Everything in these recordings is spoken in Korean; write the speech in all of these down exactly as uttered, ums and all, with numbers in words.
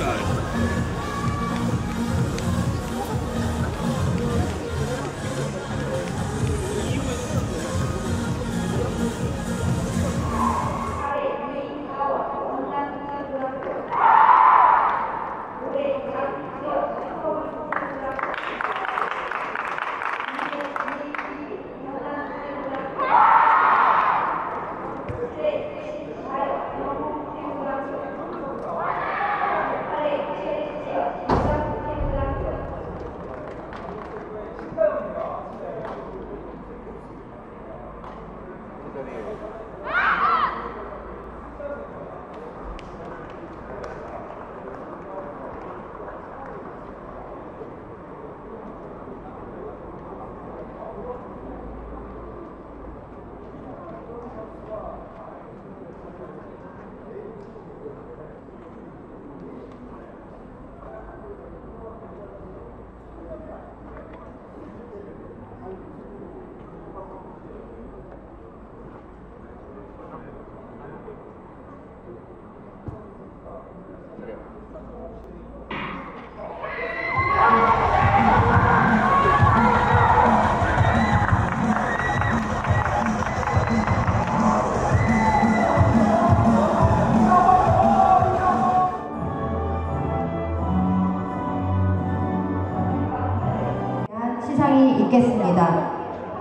시상이 있겠습니다.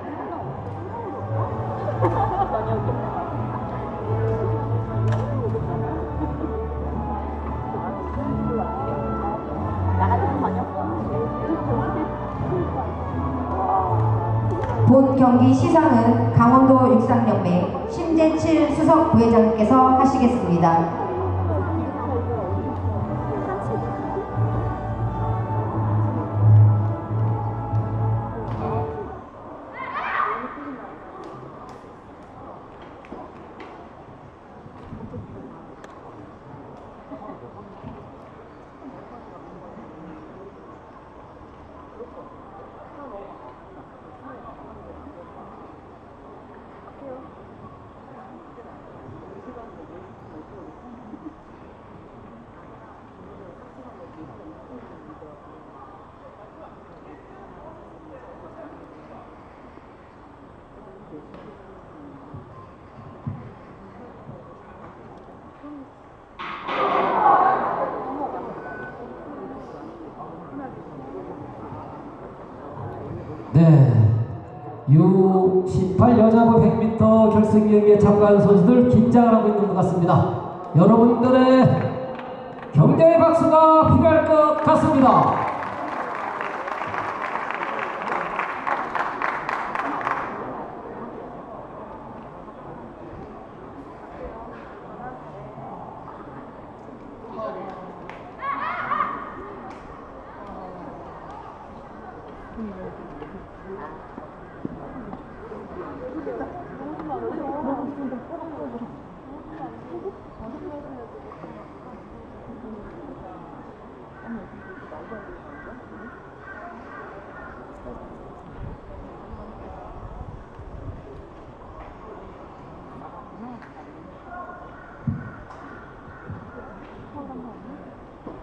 본 경기 시상은 강원도 육상연맹 심재칠 수석 부회장께서 하시겠습니다. 네, 유 십팔 여자부 백 미터 결승 경기에 참가한 선수들 긴장을 하고 있는 것 같습니다. 여러분들의 격려의 박수가 필요할 것 같습니다.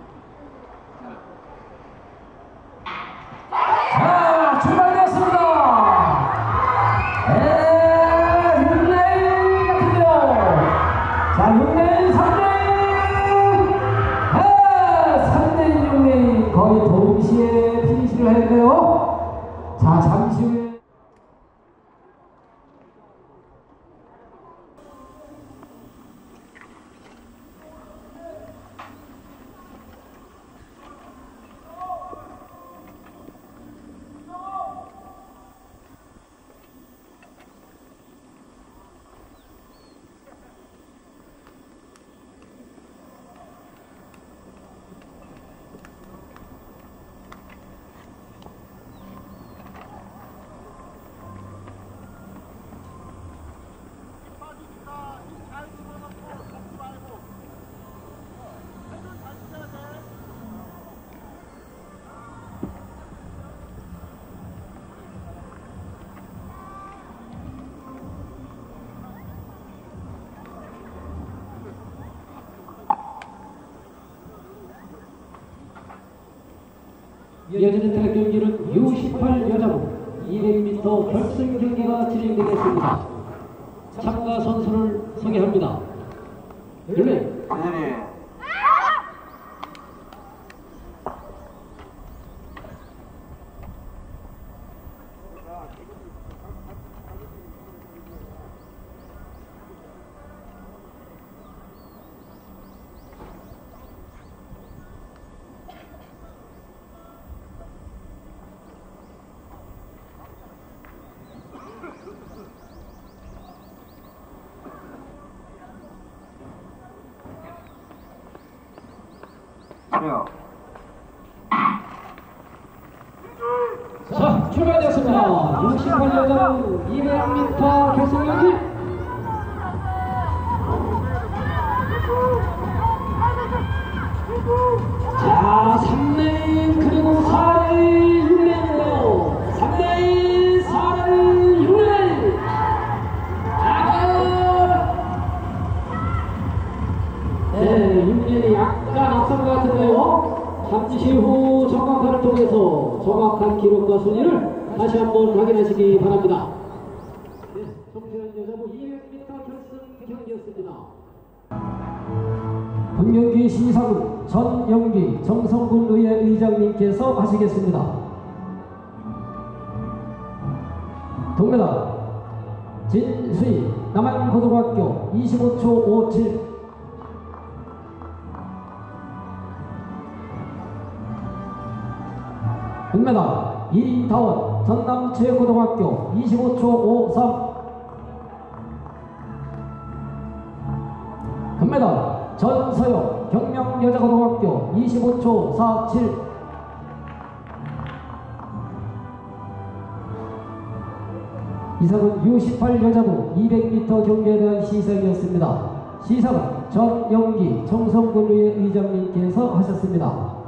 자, 출발됐습니다. 이어지는 대회 경기는 유 십팔 여자부 이백 미터 결승 경기가 진행되겠습니다. 참가 선수를 소개합니다. 일 대전이 그래요. 자, 출발되었습니다. 유 십팔 여자부 이백 미터 결승 경기. 자, 삼 레인 그리고 사 레인 육 레인이에요. 삼 레인 사 레인 육 레인. 네, 육 레인이 약간 앞선 것 같은데요. 잠시 후 정확한을 통해서 정확한 기록과 순위를 다시 한번 확인하시기 바랍니다. 네, 청소년 여자부 이백 미터 결승 경기였습니다. 본 경기 시상은 전영기 정성군 의회 의장님께서 하시겠습니다. 동메달 진수희 남한고등학교 이십오 초 오칠. 금메달 이다원 전남체육고등학교 이십오 초 오삼. 금메달 전서영 경명여자고등학교 이십오 초 사칠. 이상은 유 십팔 여자부 이백 미터 경기에 대한 시상이었습니다. 시상은 전영기 청성군의회 의장님께서 하셨습니다.